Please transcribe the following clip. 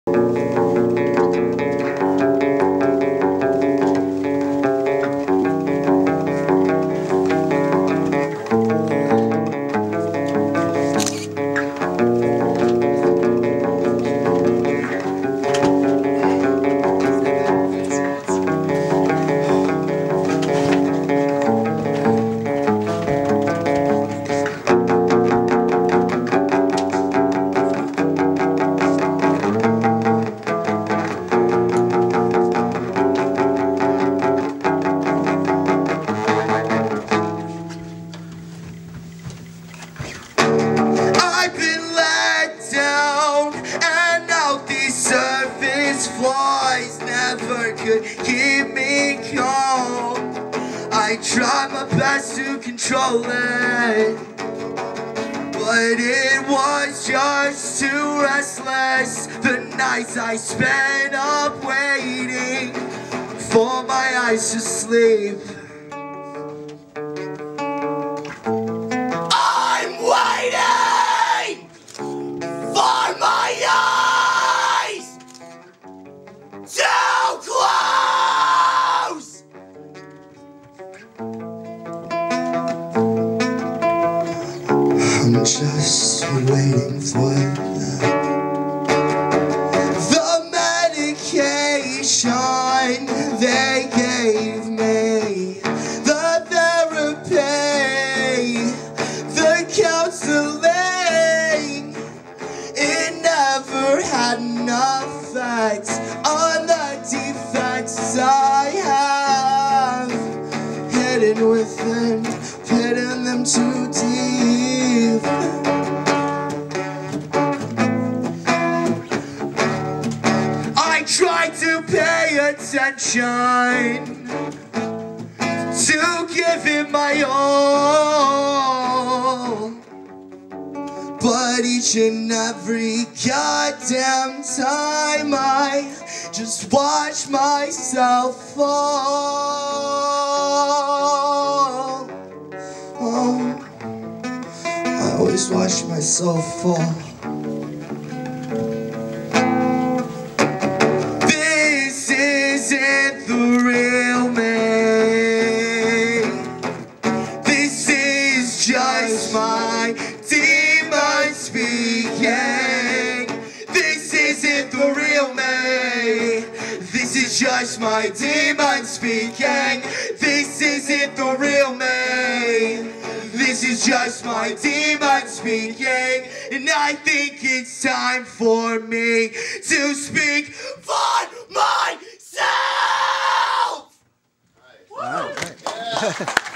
Flies never could keep me calm. I tried my best to control it, but it was just too restless. The nights I spent up waiting for my eyes to sleep. I'm waiting for my eyes to close. I'm just waiting for the medication they gave me, the therapy, the counseling. It never had an effect on the defects I have hidden within, hidden them too deep. I tried to pay attention, to give it my all, but each and every goddamn time I just watch myself fall. Oh, I always watch myself fall. This isn't the real me. This is just my demon speaking. This isn't the real me. This is just my demon speaking. This isn't the real me. This is just my demon speaking. And I think it's time for me to speak for myself. Wow.